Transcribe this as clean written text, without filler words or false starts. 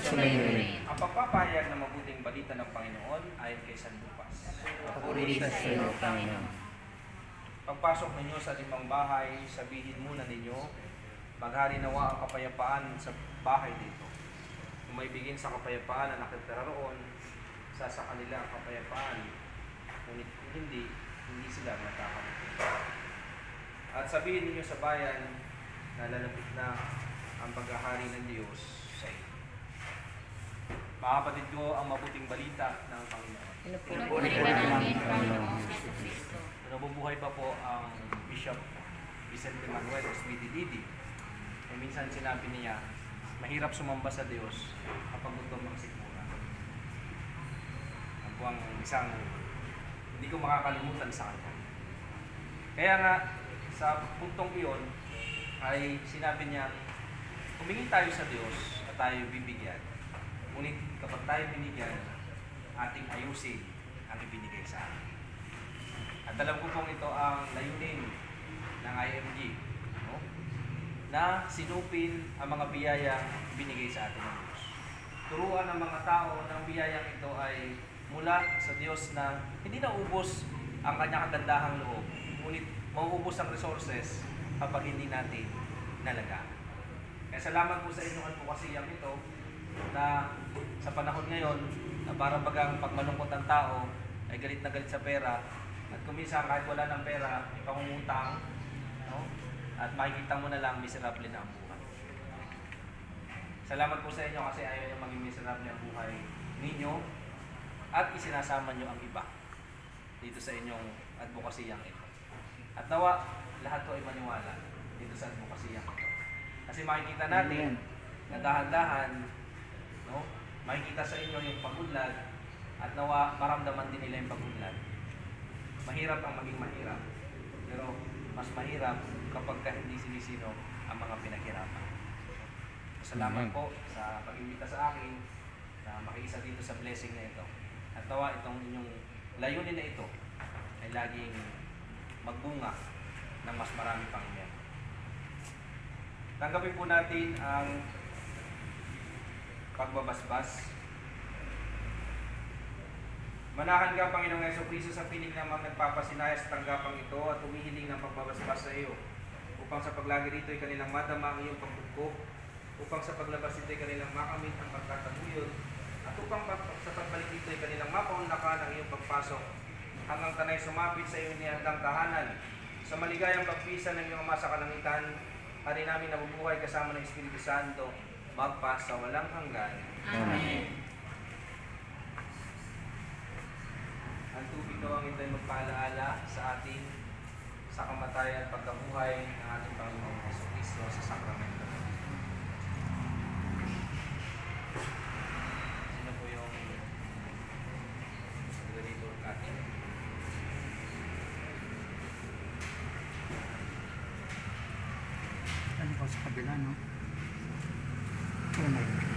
sumainit. Ang pagpapahayag ng mabuting balita ng Panginoon ayon kay San Lucas. Papuri sa iyo, Panginoon. Pagpasok ninyo sa limang bahay, sabihin muna ninyo, maghari nawa ang kapayapaan sa bahay dito. Kung may bigin sa kapayapaan na nakitira roon, sa kanila ang kapayapaan. Ngunit hindi sila magkakaroon. At sabihin ninyo sa bayan na lalapit na ang paghahari ng Diyos sa iyo. Mga kapatid ko, ang mabuting balita ng Panginoon. Pinupuri ka namin, Panginoon Jesucristo. Nabubuhay pa po ang Bishop Vicente Manuel Osmidi-Didi. Minsan sinabi niya, mahirap sumamba sa Diyos kapag gutom ang sikmura. Ang po ang isang hindi ko makakalimutan sa kanya. Kaya nga, sa puntong iyon, ay sinabi niya, humingi tayo sa Diyos at tayo bibigyan. Ngunit kapag tayo binigyan, ating ayusin ang ibinigay sa atin. At alam ko pong ito ang layunin ng IMG, no? Na sinupin ang mga biyayang binigay sa atin ng Diyos. Turuan ng mga tao ng biyayang ito ay mula sa Diyos na hindi naubos ang kanyang kagandahang loob, ngunit mauubos ang resources kapag hindi natin nalagaan. Kaya salamat po sa inyong advokasiyang ito na sa panahon ngayon na parang bagang pag malungkot ang tao ay galit na galit sa pera at kuminsan kahit wala ng pera may pangungutang, no? At makikita mo na lang miserable na ang buhay. Salamat po sa inyo kasi ayaw niyo maging miserable ang buhay ninyo at isinasama niyo ang iba dito sa inyong advokasiyang ito. At nawa lahat to ay maniwala dito sa advokasiyang ito. Kasi makikita natin na dahan-dahan, no? Makikita sa inyo yung pag-unlad at nawa maramdaman din nila yung pag-unlad. Mahirap ang maging mahirap, pero mas mahirap kapag hindi sinisino ang mga pinaghirapan. Salamat po sa pag-imbita sa akin na makiisa dito sa blessing na ito. At nawa itong inyong layunin na ito ay laging magbunga ng mas marami pang iyan. Tanggapin po natin ang pagbabasbas. Manahan ka, Panginoong Jesucristo, sa piling ng mga nagpapasinaya sa tanggapang ito at humihiling ng pagbabasbas sa iyo, upang sa paglagi rito ay kanilang madama ang iyong pagtugkog, upang sa paglabas dito ay kanilang makamit ang pagkataguyod, at upang sa pagbalik dito ay kanilang mapaunlakan ang iyong pagpasok, hanggang tanay sumapit sa iyong nihandang tahanan, sa maligayang pagpisa ng iyong Ama sa kalangitan, hari namin nabubuhay kasama ng Espiritu Santo, magpa sa walang hanggan. Amen. Ang tubig daw ang ito'y magpaalaala sa atin sa kamatayan at pagkabuhay ng ating Panginoong Jesucristo sa sakramento. Sino po yung moderator natin? Ano pa sa kabila, no? Oh my God.